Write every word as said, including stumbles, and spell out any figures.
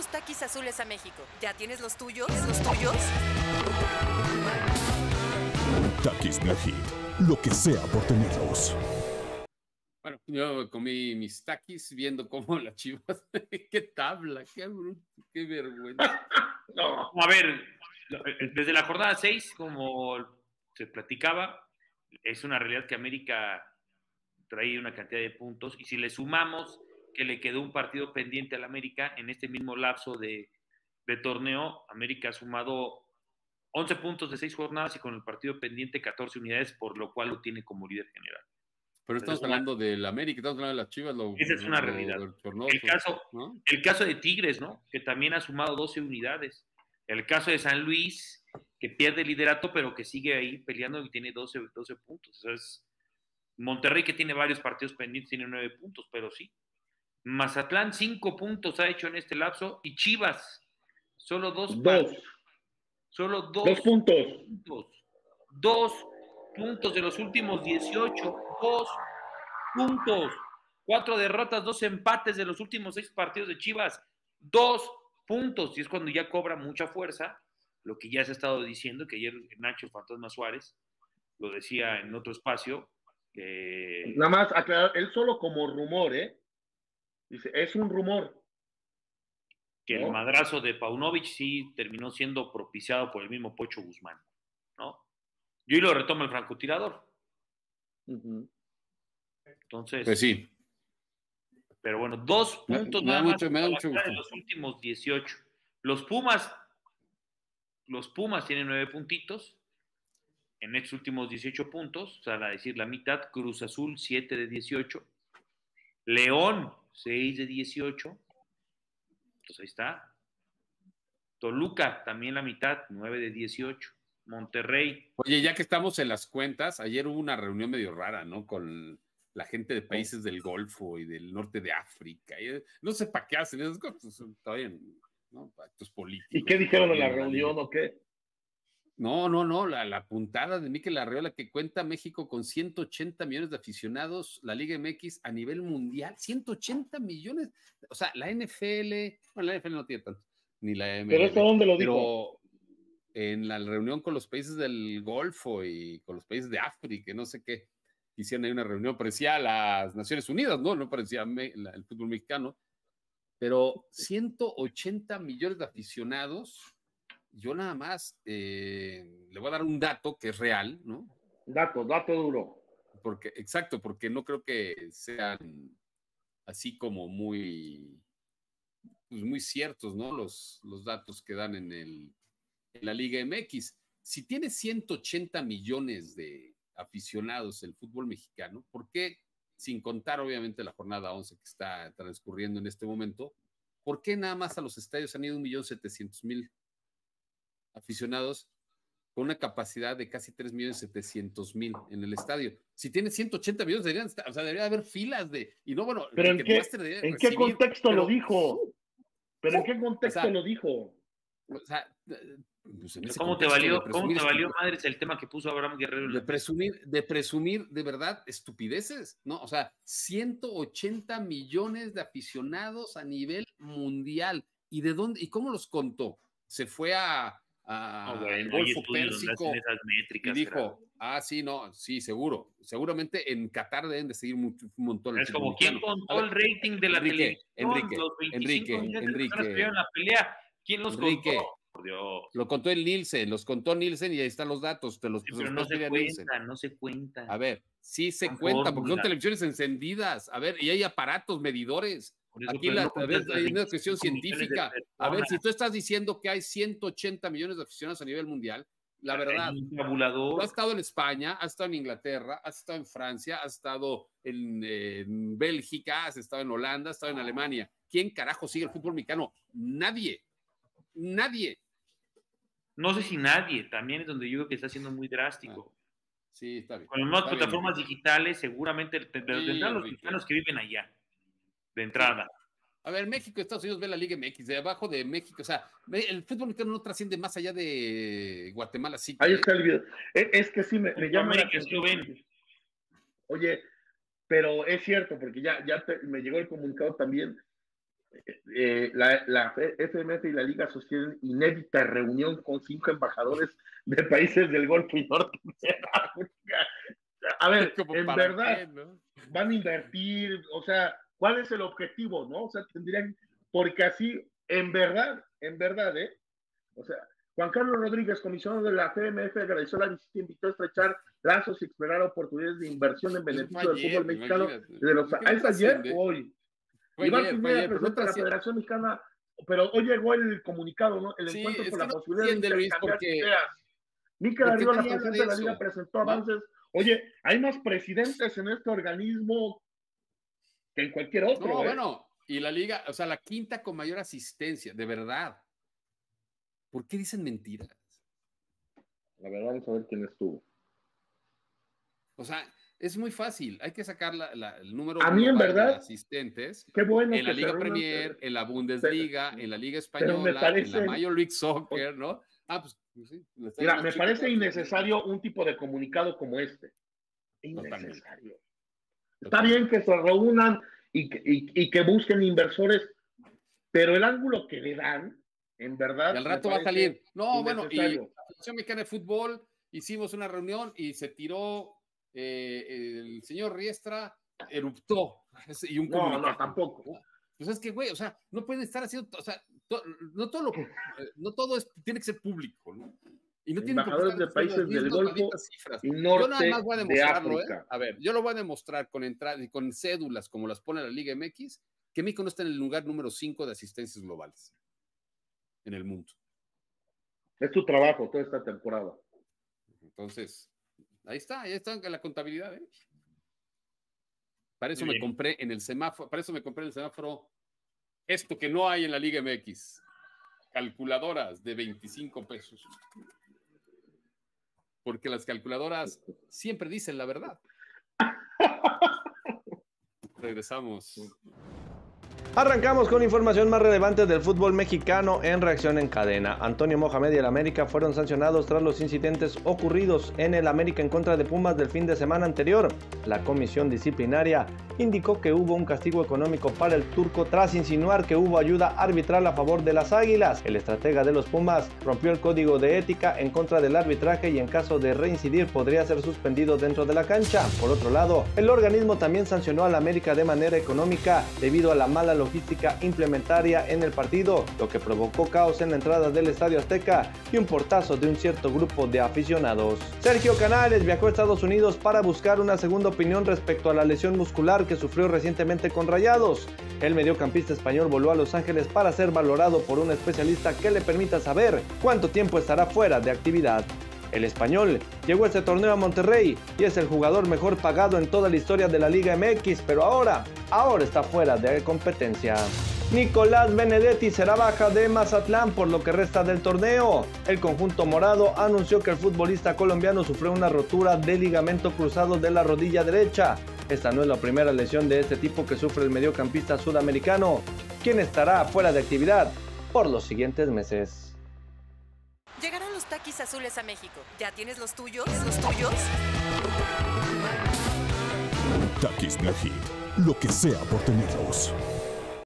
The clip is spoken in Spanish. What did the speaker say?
tus taquis azules a México. ¿Ya tienes los tuyos? ¿Los tuyos? Takis Black Heat, lo que sea por tenerlos. Bueno, yo comí mis taquis viendo cómo las Chivas, qué tabla, qué bruto, qué vergüenza. No. A ver, desde la jornada seis, como se platicaba, es una realidad que América trae una cantidad de puntos, y si le sumamos que le quedó un partido pendiente al América en este mismo lapso de, de torneo, América ha sumado once puntos de seis jornadas y con el partido pendiente catorce unidades, por lo cual lo tiene como líder general. Pero estamos es una, hablando del América, estamos hablando de las Chivas. Lo, esa es una lo, realidad. Lo chornoso, el, caso, ¿no? el caso de Tigres, ¿no? Que también ha sumado doce unidades. El caso de San Luis, que pierde el liderato, pero que sigue ahí peleando y tiene doce, doce puntos. O sea, es Monterrey, que tiene varios partidos pendientes, tiene nueve puntos, pero sí. Mazatlán, cinco puntos ha hecho en este lapso, y Chivas, solo dos. Dos. Solo dos, dos puntos. puntos. Dos puntos de los últimos dieciocho. Dos puntos. Cuatro derrotas, dos empates de los últimos seis partidos de Chivas. Dos puntos. Y es cuando ya cobra mucha fuerza lo que ya se ha estado diciendo, que ayer Nacho Fantasma Suárez lo decía en otro espacio. Que... Nada más aclarar, él solo como rumor, ¿eh? Dice, es un rumor. Que ¿no? El madrazo de Paunovic sí terminó siendo propiciado por el mismo Pocho Guzmán, ¿no? Y hoy lo retoma el francotirador. Uh-huh. Entonces, pues sí. Pero bueno, dos puntos me, me nada mucho, más me da mucho de los últimos dieciocho. Los Pumas, los Pumas tienen nueve puntitos en estos últimos dieciocho puntos, o sea, a decir la mitad. Cruz Azul, siete de dieciocho. León, seis de dieciocho. Entonces ahí está. Toluca, también la mitad, nueve de dieciocho. Monterrey. Oye, ya que estamos en las cuentas, ayer hubo una reunión medio rara, ¿no? Con la gente de países oh. del Golfo y del norte de África. No sé para qué hacen esas cosas, está bien, ¿no? Actos políticos. ¿Y qué dijeron en la reunión o qué? No, no, no, la, la puntada de Mikel Arriola, que cuenta México con ciento ochenta millones de aficionados, la Liga M X a nivel mundial, ciento ochenta millones, o sea, la N F L, bueno, la N F L no tiene tanto, ni la M L B. ¿Pero esto dónde lo pero dijo? En la reunión con los países del Golfo y con los países de África, no sé qué, hicieron ahí una reunión, parecía las Naciones Unidas, ¿no? No parecía me, la, el fútbol mexicano, pero ciento ochenta millones de aficionados. Yo nada más eh, le voy a dar un dato que es real, ¿no? Dato, dato duro. Porque, exacto, porque no creo que sean así como muy, pues muy ciertos, ¿no? Los, los datos que dan en, el, en la Liga M X. Si tiene ciento ochenta millones de aficionados el fútbol mexicano, ¿por qué, sin contar obviamente la jornada once que está transcurriendo en este momento, por qué nada más a los estadios han ido un millón setecientos mil aficionados con una capacidad de casi tres millones setecientos mil en el estadio? Si tiene ciento ochenta millones, deberían estar, o sea, debería haber filas de, y no, bueno, pero que en, te qué, muestre, ¿en recibir, qué contexto pero, lo dijo? ¿Pero en qué contexto o sea, lo dijo? O sea, pues en ese ¿Cómo te valió, ¿cómo te valió estup- madres el tema que puso Abraham Guerrero? En de la... presumir, de presumir de verdad estupideces, ¿no? O sea, ciento ochenta millones de aficionados a nivel mundial. ¿Y de dónde? ¿Y cómo los contó? Se fue a, a oh, bueno, el Golfo Pérsico métricas, y dijo, era... ah, sí, no, sí, seguro. Seguramente en Qatar deben de seguir mucho, un montón. Es como, ¿quién contó el rating de la Enrique, televisión? Enrique, los veinticinco Enrique, millones de Enrique, personas que vieron la pelea. ¿Quién los Enrique, contó? Por Dios. Lo contó el Nielsen, los contó Nielsen y ahí están los datos. Te los, sí, pero no se cuenta, Nielsen. no se cuenta. A ver, sí se Con cuenta, fórmula. porque son televisiones encendidas. A ver, y hay aparatos medidores. Eso, Aquí la, no a ver, hay una cuestión científica. A ver, si tú estás diciendo que hay ciento ochenta millones de aficionados a nivel mundial, la verdad, tabulador. tú has estado en España, has estado en Inglaterra, has estado en Francia, has estado en, eh, en Bélgica, has estado en Holanda, has estado en Alemania. ¿Quién carajo sigue el fútbol mexicano? Nadie. Nadie. No sé si nadie, también es donde yo creo que está siendo muy drástico. Ah, sí, está bien. Con las nuevas está plataformas bien, digitales, seguramente tendrán sí, los mexicanos que viven allá, de entrada. A ver, México y Estados Unidos ve la Liga M X, de abajo de México, o sea, el fútbol mexicano no trasciende más allá de Guatemala, sí. Ahí está el video. Es, es que sí me, me llama la atención. Oye, pero es cierto, porque ya, ya te, me llegó el comunicado también. eh, la, la F M F y la Liga sostienen inédita reunión con cinco embajadores de países del Golfo y Norte de África. A ver, en verdad, qué, ¿no? Van a invertir, o sea, ¿cuál es el objetivo, no? O sea, tendrían, porque así, en verdad, en verdad, ¿eh? O sea, Juan Carlos Rodríguez, comisionado de la F M F, agradeció la visita y invitó a estrechar lazos y explorar oportunidades de inversión en beneficio del fútbol mexicano. De los, ¿es ayer o hoy? Iván Pineda, presidente de la Federación Mexicana, pero hoy llegó el comunicado, ¿no? El sí, encuentro por la no posibilidad de intercambiar porque, ideas. Miquel Arriola, la presidenta de la Liga, presentó avances. Oye, hay más presidentes en este organismo que en cualquier otro. No, ¿eh? bueno, y la Liga, o sea, la quinta con mayor asistencia, de verdad. ¿Por qué dicen mentiras? A ver, vamos a ver quién estuvo. O sea, es muy fácil. Hay que sacar la, la, el número a mí en verdad, de asistentes qué bueno en la Liga Premier, en la Bundesliga, pero, en la Liga Española, parece, en la Major League Soccer, ¿no? Ah, pues sí. Mira, me parece innecesario un tipo de comunicado como este. Innecesario. Está bien que se reúnan y que, y, y que busquen inversores, pero el ángulo que le dan, en verdad. Y al rato va a salir. No, bueno, y la Federación Mexicana de Fútbol hicimos una reunión y se tiró. Eh, el señor Riestra eruptó y un no, no, tampoco. Pues es que, güey, o sea, no pueden estar haciendo, o sea, to, no todo lo, no todo es, tiene que ser público, ¿no? Y no tienen embajadores de países del Golfo y norte yo nada más voy a demostrarlo, de ¿eh? A ver, yo lo voy a demostrar con entradas y con cédulas como las pone la Liga M X, que México no está en el lugar número cinco de asistencias globales en el mundo. Es tu trabajo toda esta temporada. Entonces, ahí está, ahí está la contabilidad, ¿eh? Para eso me compré en el semáforo, para eso me compré en el semáforo esto que no hay en la Liga M X. Calculadoras de veinticinco pesos. Porque las calculadoras siempre dicen la verdad. Regresamos. Arrancamos con información más relevante del fútbol mexicano en Reacción en Cadena. Antonio Mohamed y el América fueron sancionados tras los incidentes ocurridos en el América en contra de Pumas del fin de semana anterior. La comisión disciplinaria indicó que hubo un castigo económico para el turco tras insinuar que hubo ayuda arbitral a favor de las Águilas. El estratega de los Pumas rompió el código de ética en contra del arbitraje y en caso de reincidir podría ser suspendido dentro de la cancha. Por otro lado, el organismo también sancionó al América de manera económica debido a la mala logística implementaria en el partido, lo que provocó caos en la entrada del Estadio Azteca y un portazo de un cierto grupo de aficionados. Sergio Canales viajó a Estados Unidos para buscar una segunda opinión respecto a la lesión muscular que sufrió recientemente con Rayados. El mediocampista español voló a Los Ángeles para ser valorado por un especialista que le permita saber cuánto tiempo estará fuera de actividad. El español llegó a este torneo a Monterrey y es el jugador mejor pagado en toda la historia de la Liga M X, pero ahora, ahora está fuera de competencia. Nicolás Benedetti será baja de Mazatlán por lo que resta del torneo. El conjunto morado anunció que el futbolista colombiano sufrió una rotura de ligamento cruzado de la rodilla derecha. Esta no es la primera lesión de este tipo que sufre el mediocampista sudamericano, quien estará fuera de actividad por los siguientes meses. Llegaron los Takis Azules a México. ¿Ya tienes los tuyos? ¿Los tuyos? Takis Black Hit. Lo que sea por tenerlos.